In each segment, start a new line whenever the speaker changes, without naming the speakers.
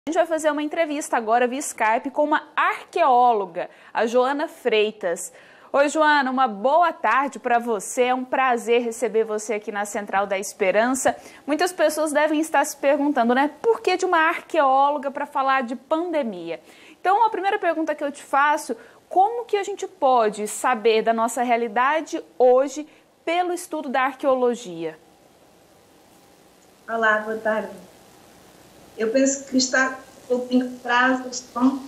A gente vai fazer uma entrevista agora via Skype com uma arqueóloga, a Joana Freitas. Oi, Joana, uma boa tarde para você. É um prazer receber você aqui na Central da Esperança. Muitas pessoas devem estar se perguntando, né? Por que de uma arqueóloga para falar de pandemia? Então, a primeira pergunta que eu te faço, como que a gente pode saber da nossa realidade hoje pelo estudo da arqueologia?
Olá, boa tarde. Eu penso que está um pouquinho atrás do som.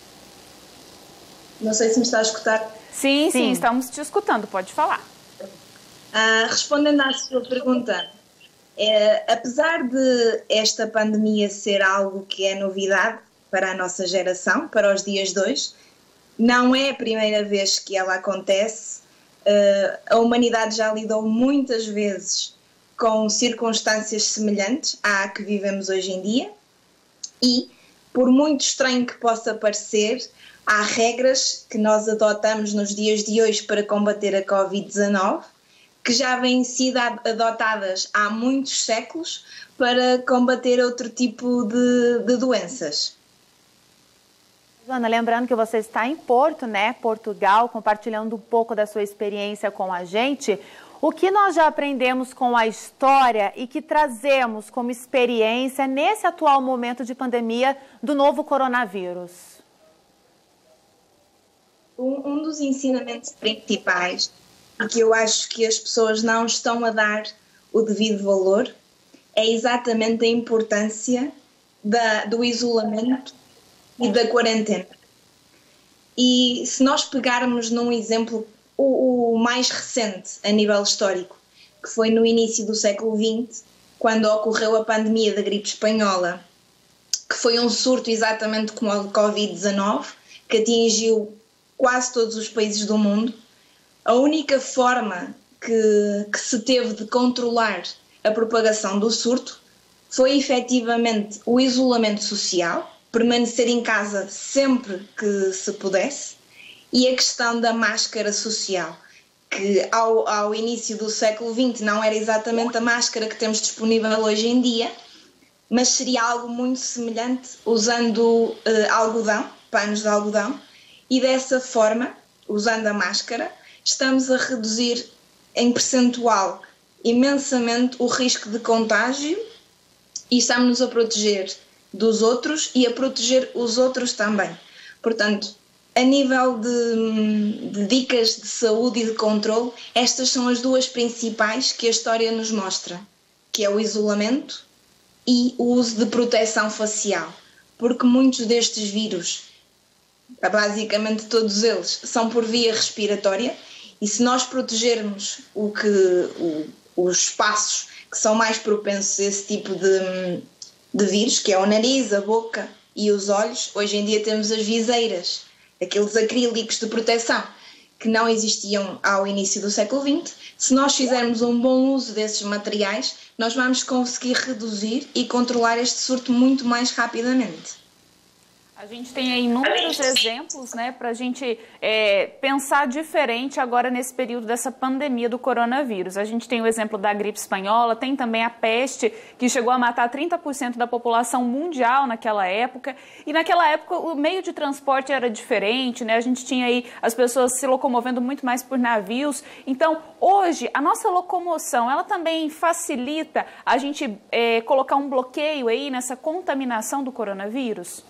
Não sei se me está a escutar.
Sim, estamos te escutando, pode falar.
Respondendo à sua pergunta, apesar de esta pandemia ser algo que é novidade para a nossa geração, para os dias de hoje, não é a primeira vez que ela acontece. A humanidade já lidou muitas vezes com circunstâncias semelhantes à que vivemos hoje em dia e, por muito estranho que possa parecer, há regras que nós adotamos nos dias de hoje para combater a Covid-19 que já vêm sido adotadas há muitos séculos para combater outro tipo de doenças.
Joana, lembrando que você está em Porto, né, Portugal, compartilhando um pouco da sua experiência com a gente. O que nós já aprendemos com a história e que trazemos como experiência nesse atual momento de pandemia do novo coronavírus?
Um dos ensinamentos principais e que eu acho que as pessoas não estão a dar o devido valor é exatamente a importância do isolamento e da quarentena. E se nós pegarmos num exemplo o mais recente a nível histórico, que foi no início do século XX, quando ocorreu a pandemia da gripe espanhola, que foi um surto exatamente como o Covid-19, que atingiu quase todos os países do mundo. A única forma que se teve de controlar a propagação do surto foi efetivamente o isolamento social, permanecer em casa sempre que se pudesse, e a questão da máscara social, que ao início do século XX não era exatamente a máscara que temos disponível hoje em dia, mas seria algo muito semelhante, usando algodão, panos de algodão, e dessa forma, usando a máscara, estamos a reduzir em percentual imensamente o risco de contágio e estamos-nos a proteger dos outros e a proteger os outros também. Portanto, a nível de dicas de saúde e de controle, estas são as duas principais que a história nos mostra, que é o isolamento e o uso de proteção facial, porque muitos destes vírus, basicamente todos eles, são por via respiratória e se nós protegermos os espaços que são mais propensos a esse tipo de vírus, que é o nariz, a boca e os olhos, hoje em dia temos as viseiras, aqueles acrílicos de proteção que não existiam ao início do século XX. Se nós fizermos um bom uso desses materiais, nós vamos conseguir reduzir e controlar este surto muito mais rapidamente.
A gente tem aí inúmeros exemplos, né, para a gente pensar diferente agora nesse período dessa pandemia do coronavírus. A gente tem o exemplo da gripe espanhola, tem também a peste, que chegou a matar 30% da população mundial naquela época. E naquela época o meio de transporte era diferente, né? A gente tinha aí as pessoas se locomovendo muito mais por navios. Então, hoje, a nossa locomoção, ela também facilita a gente colocar um bloqueio aí nessa contaminação do coronavírus?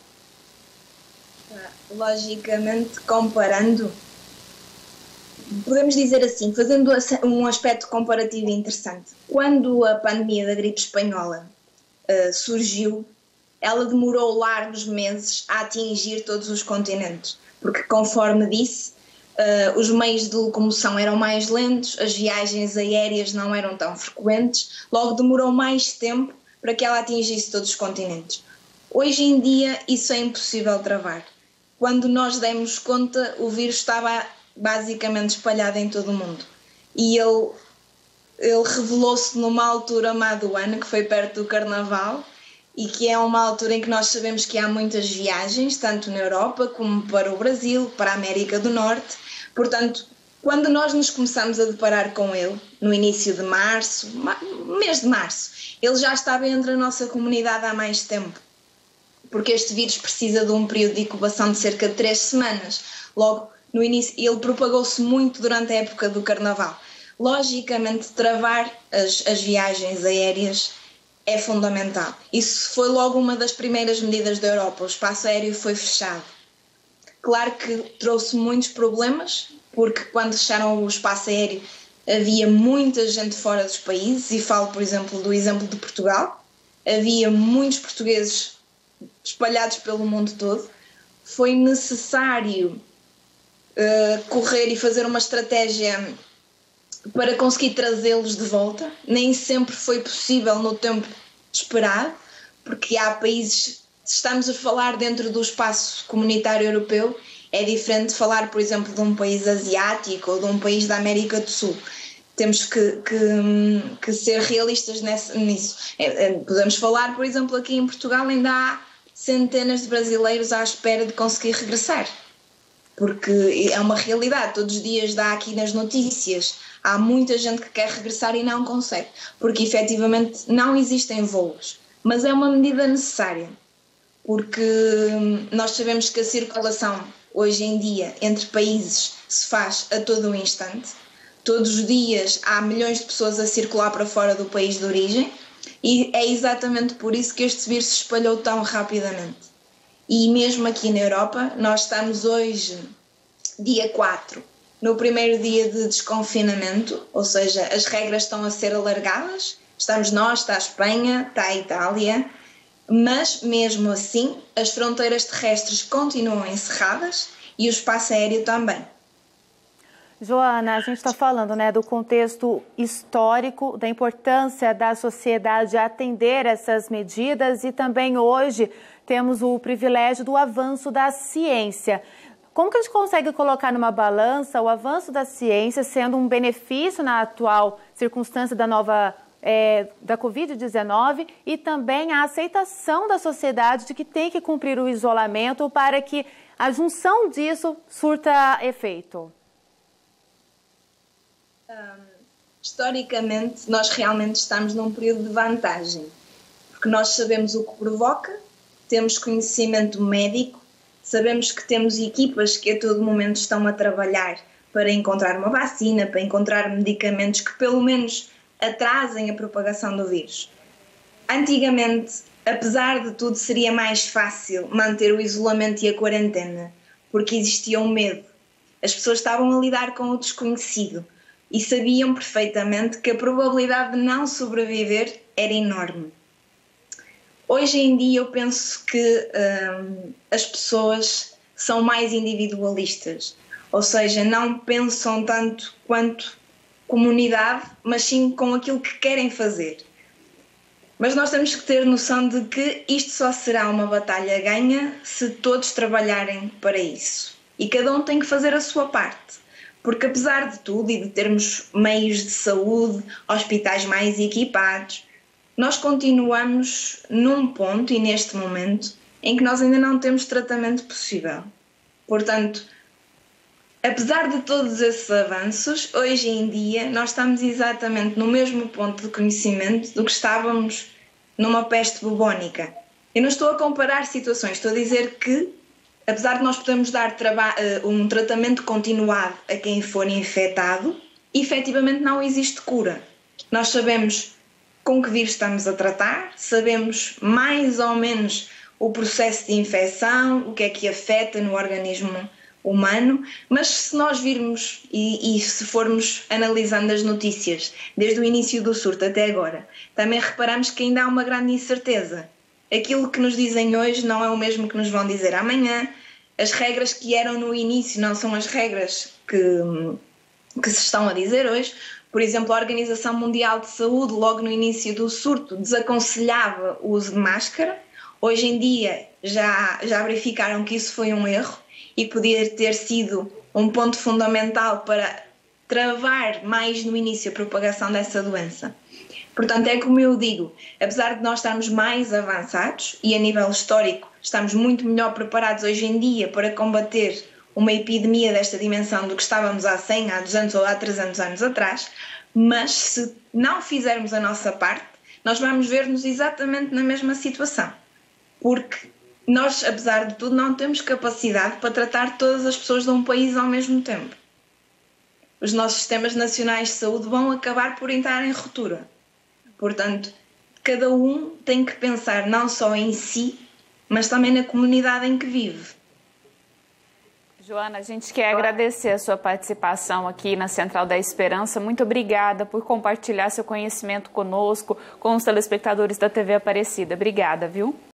Logicamente, comparando, podemos dizer assim, fazendo um aspecto comparativo interessante. Quando a pandemia da gripe espanhola surgiu, ela demorou largos meses a atingir todos os continentes, porque, conforme disse, os meios de locomoção eram mais lentos, as viagens aéreas não eram tão frequentes, logo demorou mais tempo para que ela atingisse todos os continentes. Hoje em dia isso é impossível travar. Quando nós demos conta, o vírus estava basicamente espalhado em todo o mundo. E ele revelou-se numa altura má do ano, que foi perto do Carnaval, e que é uma altura em que nós sabemos que há muitas viagens, tanto na Europa como para o Brasil, para a América do Norte. Portanto, quando nós nos começamos a deparar com ele, no início de março, mês de março, ele já estava entre a nossa comunidade há mais tempo. porque este vírus precisa de um período de incubação de cerca de 3 semanas. Logo, no início, ele propagou-se muito durante a época do Carnaval. Logicamente, travar as viagens aéreas é fundamental. Isso foi logo uma das primeiras medidas da Europa. O espaço aéreo foi fechado. Claro que trouxe muitos problemas, porque quando fecharam o espaço aéreo havia muita gente fora dos países, e falo, por exemplo, do exemplo de Portugal. Havia muitos portugueses espalhados pelo mundo todo. Foi necessário correr e fazer uma estratégia para conseguir trazê-los de volta. Nem sempre foi possível no tempo esperado, porque há países, se estamos a falar dentro do espaço comunitário europeu, é diferente de falar, por exemplo, de um país asiático ou de um país da América do Sul. Temos que ser realistas nisso. Podemos falar, por exemplo, aqui em Portugal ainda há centenas de brasileiros à espera de conseguir regressar, porque é uma realidade, todos os dias dá aqui nas notícias, há muita gente que quer regressar e não consegue, porque efetivamente não existem voos, mas é uma medida necessária, porque nós sabemos que a circulação hoje em dia entre países se faz a todo o instante, todos os dias há milhões de pessoas a circular para fora do país de origem, e é exatamente por isso que este vírus se espalhou tão rapidamente. E mesmo aqui na Europa, nós estamos hoje, dia 4, no primeiro dia de desconfinamento, ou seja, as regras estão a ser alargadas, estamos nós, está a Espanha, está a Itália, mas mesmo assim as fronteiras terrestres continuam encerradas e o espaço aéreo também.
Joana, a gente está falando, né, do contexto histórico, da importância da sociedade atender essas medidas, e também hoje temos o privilégio do avanço da ciência. Como que a gente consegue colocar numa balança o avanço da ciência sendo um benefício na atual circunstância da da Covid-19 e também a aceitação da sociedade de que tem que cumprir o isolamento para que a junção disso surta efeito?
Historicamente, nós realmente estamos num período de vantagem, porque nós sabemos o que provoca, temos conhecimento médico, sabemos que temos equipas que a todo momento estão a trabalhar para encontrar uma vacina, para encontrar medicamentos que pelo menos atrasem a propagação do vírus. Antigamente, apesar de tudo, seria mais fácil manter o isolamento e a quarentena, porque existia um medo. As pessoas estavam a lidar com o desconhecido e sabiam perfeitamente que a probabilidade de não sobreviver era enorme. Hoje em dia eu penso que as pessoas são mais individualistas, ou seja, não pensam tanto quanto comunidade, mas sim com aquilo que querem fazer. Mas nós temos que ter noção de que isto só será uma batalha ganha se todos trabalharem para isso. E cada um tem que fazer a sua parte. Porque apesar de tudo e de termos meios de saúde, hospitais mais equipados, nós continuamos num ponto e neste momento em que nós ainda não temos tratamento possível. Portanto, apesar de todos esses avanços, hoje em dia nós estamos exatamente no mesmo ponto de conhecimento do que estávamos numa peste bubónica. Eu não estou a comparar situações, estou a dizer que, apesar de nós podermos dar um tratamento continuado a quem for infectado, efetivamente não existe cura. Nós sabemos com que vírus estamos a tratar, sabemos mais ou menos o processo de infecção, o que é que afeta no organismo humano, mas se nós virmos e se formos analisando as notícias desde o início do surto até agora, também reparamos que ainda há uma grande incerteza. Aquilo que nos dizem hoje não é o mesmo que nos vão dizer amanhã. As regras que eram no início não são as regras que se estão a dizer hoje. Por exemplo, a Organização Mundial de Saúde, logo no início do surto, desaconselhava o uso de máscara. Hoje em dia já verificaram que isso foi um erro e podia ter sido um ponto fundamental para travar mais no início a propagação dessa doença. Portanto, é como eu digo, apesar de nós estarmos mais avançados e a nível histórico estamos muito melhor preparados hoje em dia para combater uma epidemia desta dimensão do que estávamos há 100, há 200 ou há 300 anos atrás, mas se não fizermos a nossa parte, nós vamos ver-nos exatamente na mesma situação. Porque nós, apesar de tudo, não temos capacidade para tratar todas as pessoas de um país ao mesmo tempo. Os nossos sistemas nacionais de saúde vão acabar por entrar em ruptura. Portanto, cada um tem que pensar não só em si, mas também na comunidade em que vive.
Joana, a gente quer agradecer a sua participação aqui na Central da Esperança. Muito obrigada por compartilhar seu conhecimento conosco, com os telespectadores da TV Aparecida. Obrigada, viu?